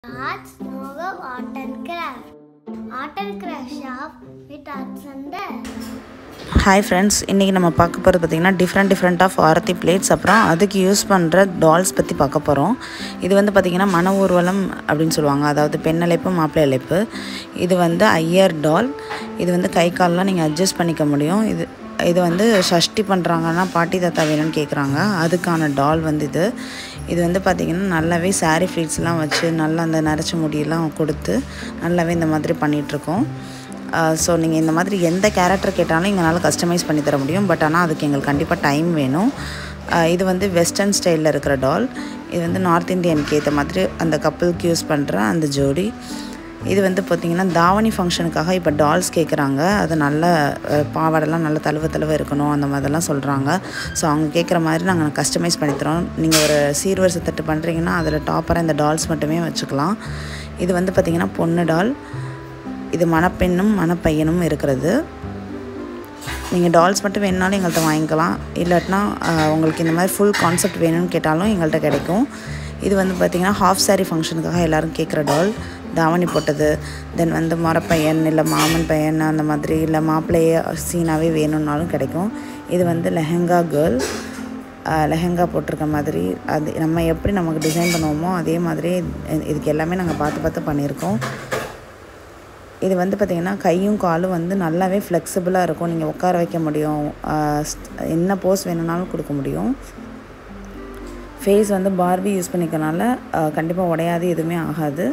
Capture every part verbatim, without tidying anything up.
Arts Novo Art and Craft. Art and Craft shop with arts and Hi friends, இன்னைக்கு நம்ம பார்க்க போறது பாத்தீங்கன்னா different different of aarti plates அப்புறம் அதுக்கு யூஸ் பண்ற டால்ஸ் பத்தி பார்க்க போறோம். இது வந்து பாத்தீங்கன்னா மன ஊர்வலம் அப்படினு சொல்வாங்க. அதாவது பெண் அழைப்பு மாப்பிள்ளை அழைப்பு. இது வந்து ஐயர் டால். இது வந்து கை கால்லாம் நீங்க அட்ஜஸ்ட் பண்ணிக்க முடியும். இது இது வந்து ஷஷ்டி பண்றாங்கன்னா பாட்டி தாத்தா வேணும்னு கேக்குறாங்க. அதுக்கான டால் வந்து இது. இது வந்து பாத்தீங்கன்னா நல்லாவே saree ஃப்ளீட்ஸ் எல்லாம் வச்சு நல்லா அந்த நரைச்ச முடியெல்லாம் கொடுத்து நல்லாவே இந்த மாதிரி பண்ணிட்டு இருக்கோம். ஸோ நீங்கள் இந்த மாதிரி எந்த கேரக்டர் கேட்டாலும் எங்களால் கஸ்டமைஸ் பண்ணி தர முடியும். பட் ஆனால் அதுக்கு எங்களுக்கு கண்டிப்பாக டைம் வேணும். இது வந்து வெஸ்டர்ன் ஸ்டைலில் இருக்கிற டால். இது வந்து நார்த் இந்தியனுக்கு ஏற்ற மாதிரி அந்த கப்புளுக்கு யூஸ் பண்ணுற அந்த ஜோடி. இது வந்து பார்த்திங்கன்னா தாவணி ஃபங்க்ஷனுக்காக இப்போ டால்ஸ் கேட்குறாங்க. அது நல்ல பாவாடெல்லாம் நல்ல தழுவ தழுவ இருக்கணும் அந்த மாதிரிலாம் சொல்கிறாங்க. ஸோ அவங்க கேட்குற மாதிரி நாங்கள் கஸ்டமைஸ் பண்ணித்தரோம். நீங்கள் ஒரு சீர்வரிசை தட்டு பண்ணுறீங்கன்னா அதில் டாப்பராக இந்த டால்ஸ் மட்டுமே வச்சுக்கலாம். இது வந்து பார்த்திங்கன்னா பொண்ணு டால். இது மணப்பெண்ணும் மணப்பையனும் இருக்கிறது. நீங்கள் டால்ஸ் மட்டும் வேணுனாலும் எங்கள்கிட்ட வாங்கிக்கலாம். இல்லாட்டினா உங்களுக்கு இந்த மாதிரி ஃபுல் கான்செப்ட் வேணும்னு கேட்டாலும் எங்கள்கிட்ட கிடைக்கும். இது வந்து பார்த்திங்கன்னா ஹாஃப் சாரீ ஃபங்க்ஷனுக்காக எல்லோரும் கேட்குற டால். தாவணி போட்டது, தென் வந்து மரப்பையன் இல்லை மாமன் பையன் அந்த மாதிரி இல்லை மாப்பிள்ளையே சீனாவே வேணும்னாலும் கிடைக்கும். இது வந்து லெஹங்கா கேர்ள். லெஹங்கா போட்டிருக்க மாதிரி அது நம்ம எப்படி நமக்கு டிசைன் பண்ணுவோமோ அதே மாதிரி இதுக்கு எல்லாமே நாங்கள் பார்த்து பார்த்து பண்ணியிருக்கோம். இது வந்து பார்த்திங்கன்னா கையும் காலும் வந்து நல்லாவே ஃப்ளெக்சிபிளாக இருக்கும். நீங்கள் உட்கார வைக்க முடியும், என்ன போஸ் வேணும்னாலும் கொடுக்க முடியும். ஃபேஸ் வந்து பார்பி யூஸ் பண்ணிக்கனால கண்டிப்பாக உடையாது, எதுவுமே ஆகாது.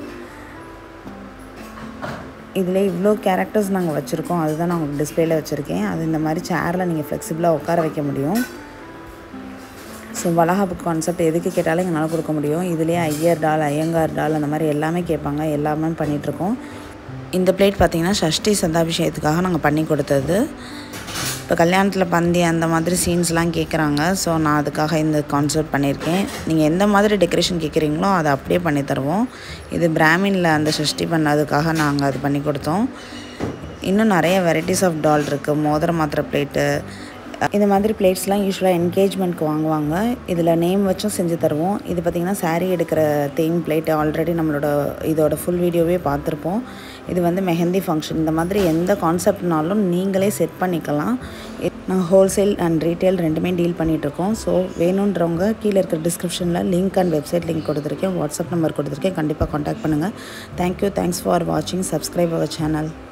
இதில் இவ்வளோ கேரக்டர்ஸ் நாங்கள் வச்சுருக்கோம். அதுதான் நான் உங்களுக்கு டிஸ்பிளேல வச்சுருக்கேன். அது இந்த மாதிரி சேரில் நீங்கள் ஃப்ளெக்சிபிளாக உட்கார வைக்க முடியும். ஸோ வளகாப்பு கான்செப்ட் எதுக்கு கேட்டாலும் எங்களால் கொடுக்க முடியும். இதுலேயே ஐயர் டால், ஐயங்கார் டால் அந்த மாதிரி எல்லாமே கேட்பாங்க. எல்லாமே பண்ணிகிட்ருக்கோம். இந்த பிளேட் பார்த்திங்கன்னா ஷஷ்டி சந்தாபிஷேகத்துக்காக நாங்கள் பண்ணி கொடுத்தது. இப்போ கல்யாணத்தில் பந்தி அந்த மாதிரி சீன்ஸ்லாம் கேட்குறாங்க. ஸோ நான் அதுக்காக இந்த கான்செப்ட் பண்ணியிருக்கேன். நீங்கள் எந்த மாதிரி டெக்கரேஷன் கேட்குறீங்களோ அதை அப்படியே பண்ணி தருவோம். இது பிராமினில் அந்த ஷஷ்டி பண்ணதுக்காக நாங்கள் அது பண்ணி கொடுத்தோம். இன்னும் நிறைய வெரைட்டிஸ் ஆஃப் டால் இருக்குது. மோதிர மாத்திர பிளேட்டு இந்த மாதிரி பிளேட்ஸ்லாம் யூஸ்வலாக என்கேஜ்மெண்ட்க்கு வாங்குவாங்க. இதில் நேம் வச்சும் செஞ்சு தருவோம். இது பார்த்திங்கன்னா சாரீ எடுக்கிற தேம் பிளேட்டு ஆல்ரெடி நம்மளோட இதோட ஃபுல் வீடியோவே பார்த்துருப்போம். இது வந்து மெஹந்தி ஃபங்க்ஷன். இந்த மாதிரி எந்த கான்செப்ட்னாலும் நீங்களே செட் பண்ணிக்கலாம். நாங்கள் ஹோல்சேல் அண்ட் ரீட்டெயில் ரெண்டுமே டீல் பண்ணிகிட்ருக்கோம். ஸோ வேணுன்றவங்க கீழே இருக்கிற டிஸ்கிரிப்ஷனில் லிங்க் அண்ட் வெப்சைட் லிங்க் கொடுத்துருக்கேன், வாட்ஸ்அப் நம்பர் கொடுத்துருக்கேன். கண்டிப்பாக காண்டாக்ட் பண்ணுங்கள். தேங்க்யூ. தேங்க்ஸ் ஃபார் வாட்சிங். Subscribe our channel.